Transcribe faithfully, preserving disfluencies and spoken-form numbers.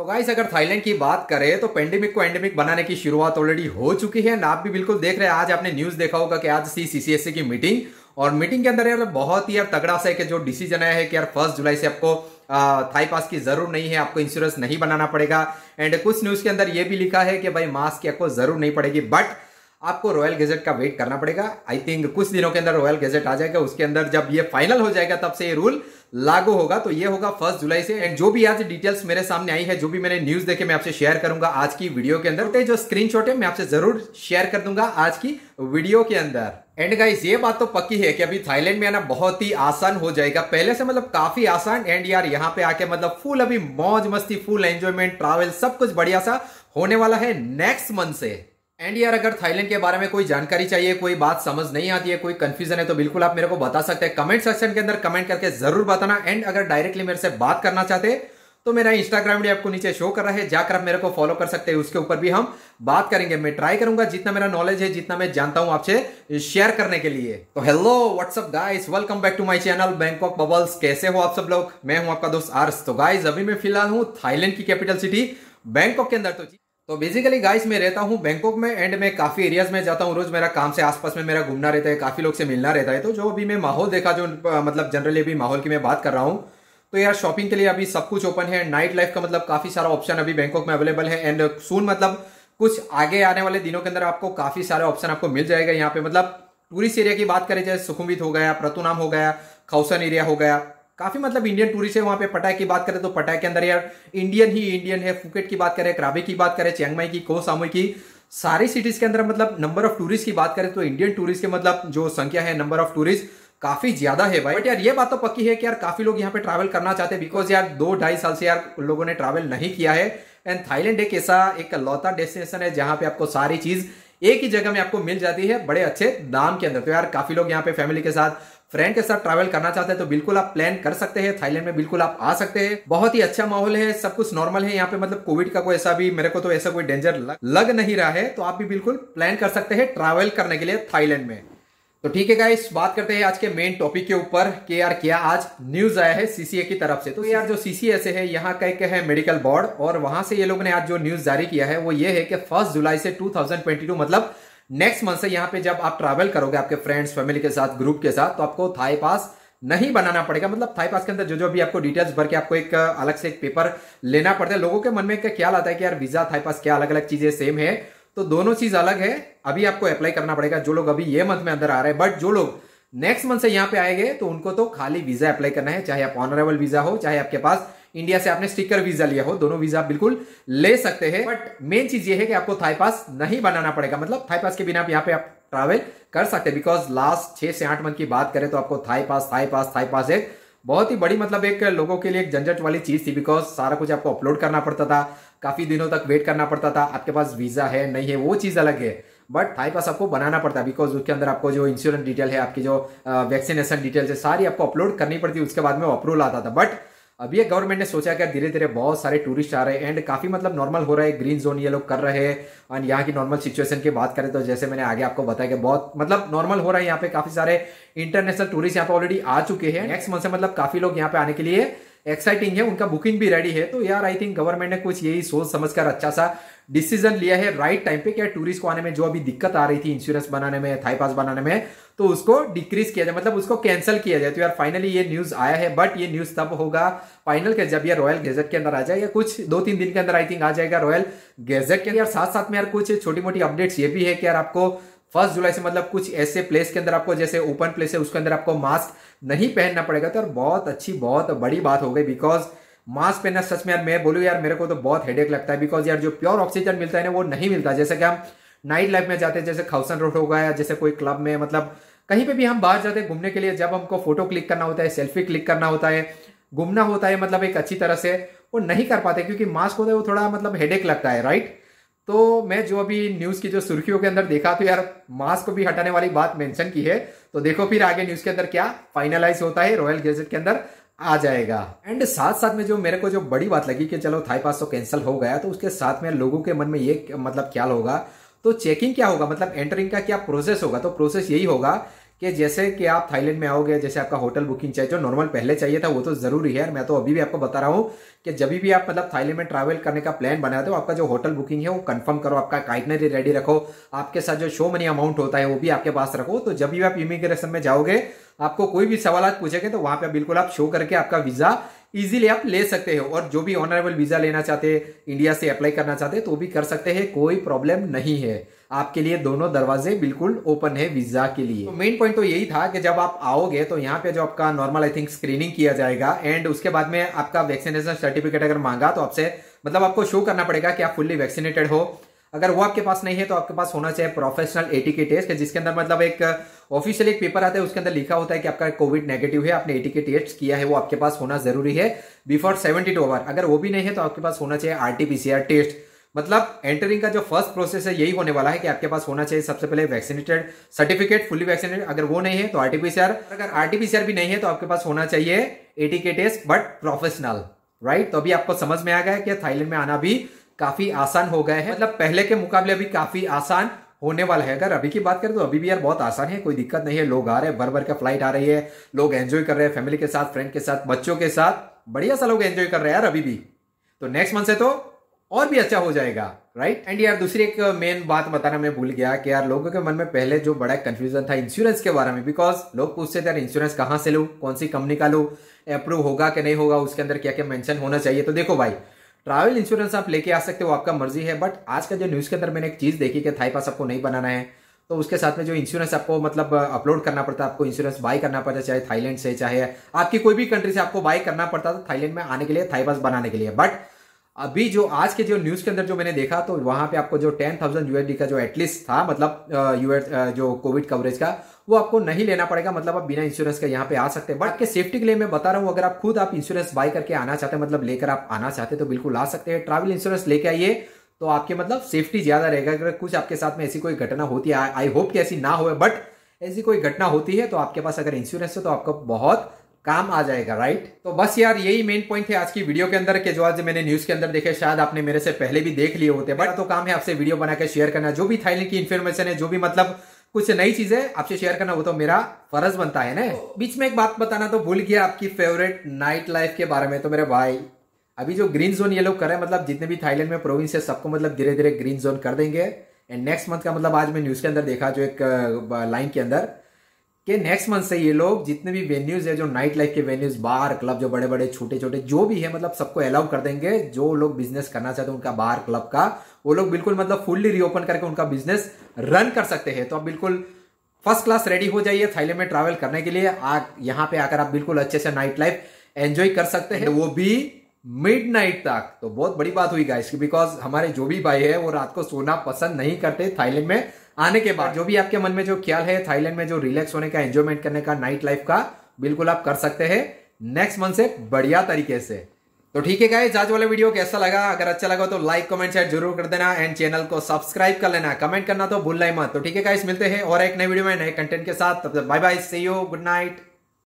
तो गाइस अगर थाईलैंड की बात करें तो पेंडेमिक को एंडेमिक बनाने की शुरुआत ऑलरेडी हो चुकी है। आप भी बिल्कुल देख रहे हैं, आज आपने न्यूज देखा होगा कि आज सी सीसीएसए की मीटिंग, और मीटिंग के अंदर यार बहुत ही यार तगड़ा सा है कि जो डिसीजन आया है कि यार फर्स्ट जुलाई से आपको थाई पास की जरूर नहीं है, आपको इंश्योरेंस नहीं बनाना पड़ेगा। एंड कुछ न्यूज के अंदर यह भी लिखा है कि भाई मास्क की आपको जरूर नहीं पड़ेगी, बट आपको रॉयल गैजेट का वेट करना पड़ेगा। आई थिंक कुछ दिनों के अंदर रॉयल गैजेट आ जाएगा, उसके अंदर जब ये फाइनल हो जाएगा तब से ये रूल लागू होगा। तो ये होगा फर्स्ट जुलाई से। एंड जो भी आज डिटेल्स मेरे सामने आई है, जो भी मैंने न्यूज देखे, मैं आपसे शेयर करूंगा आज की वीडियो के अंदर। जो स्क्रीनशॉट है मैं आपसे जरूर शेयर कर दूंगा आज की वीडियो के अंदर। एंड गाइस ये बात तो पक्की है कि अभी थाईलैंड में आना बहुत ही आसान हो जाएगा, पहले से मतलब काफी आसान। एंड यार यहाँ पे आके मतलब फुल अभी मौज मस्ती, फुल एंजॉयमेंट, ट्रैवल सब कुछ बढ़िया सा होने वाला है नेक्स्ट मंथ से। एंड यार अगर थाईलैंड के बारे में कोई जानकारी चाहिए, कोई बात समझ नहीं आती है, कोई कंफ्यूजन है, तो बिल्कुल आप मेरे को बता सकते हैं कमेंट सेक्शन के अंदर कमेंट करके जरूर बताना। एंड अगर डायरेक्टली मेरे से बात करना चाहते हैं तो मेरा इंस्टाग्राम आईडी आपको नीचे शो कर रहा है, जाकर आप मेरे को फॉलो कर सकते हैं, उसके ऊपर भी हम बात करेंगे। मैं ट्राई करूंगा जितना मेरा नॉलेज है, जितना मैं जानता हूं आपसे शेयर करने के लिए। तो hello what's up guys, welcome back to my channel Bangkok Bubbles. कैसे हो आप सब लोग? मैं हूं आपका दोस्त आर्स। तो गाइस अभी मैं फिलहाल हूं थाईलैंड की कैपिटल सिटी बैंकॉक के अंदर। तो तो बेसिकली गाइस मैं रहता हूं बैंकॉक में, एंड मैं काफी एरियाज में जाता हूं रोज। मेरा काम से आसपास में मेरा घूमना रहता है, काफी लोग से मिलना रहता है। तो जो अभी मैं माहौल देखा, जो मतलब जनरली अभी माहौल की मैं बात कर रहा हूं, तो यार शॉपिंग के लिए अभी सब कुछ ओपन है। नाइट लाइफ का मतलब काफी सारा ऑप्शन अभी बैंकॉक में अवेलेबल है। एंड सून मतलब कुछ आगे आने वाले दिनों के अंदर आपको काफी सारे ऑप्शन आपको मिल जाएगा यहाँ पे। मतलब टूरिस्ट एरिया की बात करें, जैसे सुखुमवित हो गया, प्रतुनाम हो गया, खौसन एरिया हो गया, काफी मतलब इंडियन टूरिस्ट है वहां पे। पटाय की बात करें तो पटाय के अंदर यार इंडियन ही इंडियन है। फुकेट की बात करें, क्राबी की बात करें, चियांग माई की, को सामुई की, सारी सिटीज के अंदर मतलब नंबर ऑफ टूरिस्ट की बात करें तो इंडियन टूरिस्ट के मतलब जो संख्या है, नंबर ऑफ टूरिस्ट काफी ज्यादा है भाई। बट यार ये बात तो पक्की है कि यार काफी लोग यहाँ पे ट्रैवल करना चाहते हैं, बिकॉज यार दो ढाई साल से यार लोगों ने ट्रैवल नहीं किया है। एंड थाईलैंड एक ऐसा एक लौता डेस्टिनेशन है जहां पे आपको सारी चीज एक ही जगह में आपको मिल जाती है बड़े अच्छे दाम के अंदर। तो यार काफी लोग यहाँ पे फैमिली के साथ, फ्रेंड के साथ ट्रैवल करना चाहते हैं, तो बिल्कुल आप प्लान कर सकते हैं। थाईलैंड में बिल्कुल आप आ सकते हैं, बहुत ही अच्छा माहौल है, सब कुछ नॉर्मल है यहाँ पे। मतलब कोविड का कोई ऐसा भी, मेरे को तो ऐसा कोई डेंजर लग, लग नहीं रहा है। तो आप भी बिल्कुल प्लान कर सकते हैं ट्रैवल करने के लिए थाईलैंड में। तो ठीक है गाइस, बात करते हैं आज के मेन टॉपिक के ऊपर कि यार क्या आज न्यूज आया है सीसीए की तरफ से। तो यार जो सीसीएसए है यहाँ का एक है मेडिकल बोर्ड, और वहां से ये लोगों ने आज जो न्यूज जारी किया है वो ये है कि फर्स्ट जुलाई से टू थाउजेंड ट्वेंटी टू मतलब नेक्स्ट मंथ से यहाँ पे जब आप ट्रैवल करोगे आपके फ्रेंड्स, फैमिली के साथ, ग्रुप के साथ, तो आपको थाई पास नहीं बनाना पड़ेगा। मतलब थाई पास के अंदर जो जो भी आपको डिटेल्स भर के आपको एक अलग से एक पेपर लेना पड़ता है। लोगों के मन में एक ख्याल आता है कि यार वीजा, थाई पास क्या अलग अलग चीजें सेम है, तो दोनों चीज अलग है। अभी आपको अप्लाई करना पड़ेगा जो लोग अभी ये मंथ में अंदर आ रहे हैं। बट जो लोग नेक्स्ट मंथ से यहाँ पे आएंगे तो उनको तो खाली वीजा अप्लाई करना है, चाहे आप ऑनरेबल वीजा हो, चाहे आपके पास इंडिया से आपने स्टिकर वीजा लिया हो, दोनों वीजा बिल्कुल ले सकते हैं। बट मेन चीज ये है कि आपको थाई पास नहीं बनाना पड़ेगा। मतलब थाई पास के बिना आप यहाँ पे आप ट्रैवल कर सकते हैं, बिकॉज लास्ट छह से आठ मंथ की बात करें तो आपको Thai pass Thai pass Thai pass एक बहुत ही बड़ी मतलब एक लोगों के लिए एक झंझट वाली चीज थी, बिकॉज सारा कुछ आपको अपलोड करना पड़ता था, काफी दिनों तक वेट करना पड़ता था। आपके पास वीजा है नहीं है वो चीज अलग है, बट थाई पास आपको बनाना पड़ता है, बिकॉज उसके अंदर आपको जो इंश्योरेंस डिटेल है, आपकी जो वैक्सीनेशन डिटेल्स है, सारी आपको अपलोड करनी पड़ती है, उसके बाद में अप्रूवल आता था। बट अभी एक गवर्नमेंट ने सोचा कि धीरे धीरे बहुत सारे टूरिस्ट आ रहे हैं एंड काफी मतलब नॉर्मल हो रहा है, ग्रीन जोन ये लोग कर रहे हैं। और यहाँ की नॉर्मल सिचुएशन की बात करें तो जैसे मैंने आगे आपको बताया कि बहुत मतलब नॉर्मल हो रहा है यहाँ पे। काफी सारे इंटरनेशनल टूरिस्ट यहाँ पे ऑलरेडी आ चुके हैं। नेक्स्ट मंथ से मतलब काफी लोग यहाँ पे आने के लिए एक्साइटिंग है, उनका बुकिंग भी रेडी है। तो यार आई थिंक गवर्नमेंट ने कुछ यही सोच समझकर अच्छा सा डिसीजन लिया है राइट टाइम पे। क्या टूरिस्ट को आने में जो अभी दिक्कत आ रही थी इंश्योरेंस बनाने में, थाई पास बनाने में, तो उसको डिक्रीज किया जाए, मतलब उसको कैंसिल किया जाए। तो यार फाइनली ये न्यूज आया है, बट ये न्यूज तब होगा फाइनल के जब ये रॉयल गैजेट के अंदर आ जाए, या कुछ दो तीन दिन के अंदर आई थिंक आ जाएगा रॉयल गैजेट के अंदर। साथ साथ में यार कुछ छोटी मोटी अपडेट्स ये भी है कि यार आपको फर्स्ट जुलाई से मतलब कुछ ऐसे प्लेस के अंदर आपको, जैसे ओपन प्लेस है उसके अंदर आपको मास्क नहीं पहनना पड़ेगा। तो यार बहुत अच्छी, बहुत बड़ी बात हो गई, बिकॉज मास्क पहनना सच में यार मैं बोलूँ यार मेरे को तो बहुत हेडेक लगता है, बिकॉज यार जो प्योर ऑक्सीजन मिलता है ना वो नहीं मिलता। जैसे कि हम नाइट लाइफ में जाते हैं, जैसे खौसन रोड हो गया, जैसे कोई क्लब में, मतलब कहीं पे भी हम बाहर जाते हैं घूमने के लिए, जब हमको फोटो क्लिक करना होता है, सेल्फी क्लिक करना होता है, घूमना होता है मतलब एक अच्छी तरह से, वो नहीं कर पाते क्योंकि मास्क होता है, वो थोड़ा मतलब हेडेक लगता है, राइट। तो मैं जो अभी न्यूज की जो सुर्खियों के अंदर देखा तो यार मास्क को भी हटाने वाली बात मेंशन की है। तो देखो फिर आगे न्यूज के अंदर क्या फाइनलाइज होता है, रॉयल गैजेट के अंदर आ जाएगा। एंड साथ साथ में जो मेरे को जो बड़ी बात लगी कि चलो थाई पास तो कैंसिल हो गया, तो उसके साथ में लोगों के मन में ये मतलब ख्याल होगा, तो चेकिंग क्या होगा, मतलब एंटरिंग का क्या प्रोसेस होगा। तो प्रोसेस यही होगा कि जैसे कि आप थाईलैंड में आओगे, जैसे आपका होटल बुकिंग चाहिए, जो नॉर्मल पहले चाहिए था वो तो जरूरी है। मैं तो अभी भी आपको बता रहा हूँ कि जब भी आप मतलब थाईलैंड में ट्रैवल करने का प्लान बनाते हो, आपका जो होटल बुकिंग है वो कंफर्म करो, आपका आइटनरी रेडी रखो, आपके साथ जो शो मनी अमाउंट होता है वो भी आपके पास रखो। तो जब भी आप इमिग्रेशन में जाओगे, आपको कोई भी सवाल पूछेंगे तो वहां पे बिल्कुल आप शो करके आपका वीजा इजीली आप ले सकते हो। और जो भी ऑनरेबल वीजा लेना चाहते हैं, इंडिया से अप्लाई करना चाहते हैं तो भी कर सकते हैं, कोई प्रॉब्लम नहीं है। आपके लिए दोनों दरवाजे बिल्कुल ओपन है वीजा के लिए। तो मेन पॉइंट तो यही था कि जब आप आओगे तो यहाँ पे जो आपका नॉर्मल आई थिंक स्क्रीनिंग किया जाएगा, एंड उसके बाद में आपका वैक्सीनेशन सर्टिफिकेट अगर मांगा तो आपसे मतलब आपको शो करना पड़ेगा कि आप फुल्ली वैक्सीनेटेड हो। अगर वो आपके पास नहीं है तो आपके पास होना चाहिए प्रोफेशनल एटीके टेस्ट, जिसके अंदर मतलब एक ऑफिशियल एक पेपर आता है, उसके अंदर लिखा होता है कि आपका कोविड नेगेटिव है, आपने एटीके टेस्ट किया है, वो आपके पास होना जरूरी है बिफोर सेवेंटी टू आवर। अगर वो भी नहीं है तो आपके पास होना चाहिए आरटीपीसीआर टेस्ट। मतलब एंटरिंग का जो फर्स्ट प्रोसेस है यही होने वाला है कि आपके पास होना चाहिए सबसे पहले वैक्सीनेटेड सर्टिफिकेट, फुल्ली वैक्सीनेटेड। अगर वो नहीं है तो आरटीपीसीआर, अगर आरटीपीसीआर भी नहीं है तो आपके पास होना चाहिए ATK test but professional, right. तो अभी आपको समझ में आ गया कि थाईलैंड में आना भी काफी आसान हो गया है, मतलब पहले के मुकाबले अभी काफी आसान होने वाला है। अगर अभी की बात करें तो अभी भी यार बहुत आसान है, कोई दिक्कत नहीं है। लोग आ रहे हैं, भर भर का फ्लाइट आ रही है, लोग एंजॉय कर रहे हैं फैमिली के साथ, फ्रेंड के साथ, बच्चों के साथ, बढ़िया सा लोग एंजॉय कर रहे हैं यार अभी भी। तो नेक्स्ट मंथ से तो और भी अच्छा हो जाएगा, राइट। एंड यार दूसरी एक मेन बात बताना मैं भूल गया कि यार लोगों के मन में पहले जो बड़ा कंफ्यूजन था इंश्योरेंस के बारे में, बिकॉज लोग पूछते थे यार इंश्योरेंस कहां से लूं, कौन सी कंपनी का लूं, अप्रूव होगा कि नहीं होगा, उसके अंदर क्या क्या मेंशन होना चाहिए। तो देखो भाई, ट्रैवल इंश्योरेंस आप लेके आ सकते हो, आपका मर्जी है। बट आज का जो न्यूज के अंदर मैंने एक चीज देखी कि थाई पास आपको नहीं बनाना है, तो उसके साथ में जो इंश्योरेंस आपको मतलब अपलोड करना पड़ता है, आपको इंश्योरेंस बाय करना पड़ता है, चाहे थाईलैंड से चाहे आपकी कोई भी कंट्री से आपको बाय करना पड़ता था थाईलैंड में आने के लिए, थाई पास बनाने के लिए। बट अभी जो आज के जो न्यूज के अंदर जो मैंने देखा तो वहां पे आपको जो टेन थाउजेंड यूएसडी का जो एटलीस्ट था मतलब यूएस जो कोविड कवरेज का, वो आपको नहीं लेना पड़ेगा। मतलब आप बिना इंश्योरेंस के यहाँ पे आ सकते हैं। बट आपके सेफ्टी के लिए मैं बता रहा हूँ, अगर आप खुद आप इंश्योरेंस बाय करके आना चाहते हैं, मतलब लेकर आप आना चाहते हैं तो बिल्कुल आ सकते हैं। ट्रैवल इंश्योरेंस लेके आइए तो आपके मतलब सेफ्टी ज्यादा रहेगा। अगर कुछ आपके साथ में ऐसी कोई घटना होती है, आई होप कि ऐसी ना हो, बट ऐसी कोई घटना होती है तो आपके पास अगर इंश्योरेंस है तो आपको बहुत काम आ जाएगा, राइट। तो बस यार यही मेन पॉइंट थे आज की वीडियो के अंदर के जो आज मैंने न्यूज के अंदर देखे, शायद आपने मेरे से पहले भी देख लिए होते, बट तो काम है आपसे वीडियो बना के शेयर करना। जो भी थाईलैंड की इन्फॉर्मेशन है, जो भी मतलब कुछ नई चीजें आपसे शेयर करना, वो तो मेरा फर्ज बनता है ना। बीच में एक बात बताना तो भूल गया आपकी फेवरेट नाइट लाइफ के बारे में। तो मेरे भाई अभी जो ग्रीन जोन ये लोग कर रहे हैं, मतलब जितने भी थाईलैंड में प्रोविंस है सबको मतलब धीरे धीरे ग्रीन जोन कर देंगे। एंड नेक्स्ट मंथ का मतलब आज मैं न्यूज के अंदर देखा जो एक लाइन के अंदर कि नेक्स्ट मंथ से ये लोग जितने भी वेन्यूज है, जो नाइट लाइफ के वेन्यूज, बार क्लब, जो बड़े बड़े छोटे छोटे जो भी है, मतलब सबको अलाउ कर देंगे। जो लोग बिजनेस करना चाहते हैं उनका बार क्लब का, वो लोग बिल्कुल मतलब फुल्ली रीओपन करके उनका बिजनेस रन कर सकते हैं। तो आप बिल्कुल फर्स्ट क्लास रेडी हो जाइए थाईलैंड में ट्रैवल करने के लिए। आ, यहाँ पे आकर आप बिल्कुल अच्छे से नाइट लाइफ एंजॉय कर सकते हैं, वो भी मिड नाइट तक। तो बहुत बड़ी बात हुई गाइस, बिकॉज हमारे जो भी भाई है वो रात को सोना पसंद नहीं करते थाईलैंड में आने के बाद। जो भी आपके मन में जो ख्याल है थाईलैंड में जो रिलैक्स होने का, एंजॉयमेंट करने का, नाइट लाइफ का, बिल्कुल आप कर सकते हैं नेक्स्ट मंथ से बढ़िया तरीके से। तो ठीक है गाइस, आज वाला वीडियो कैसा लगा? अगर अच्छा लगा तो लाइक कमेंट शेयर जरूर कर देना, एंड चैनल को सब्सक्राइब कर लेना, कमेंट करना तो भूलना ही मत। तो ठीक है गाइस, मिलते हैं और एक नए वीडियो में नए कंटेंट के साथ। तब तक bye bye, see you, good night.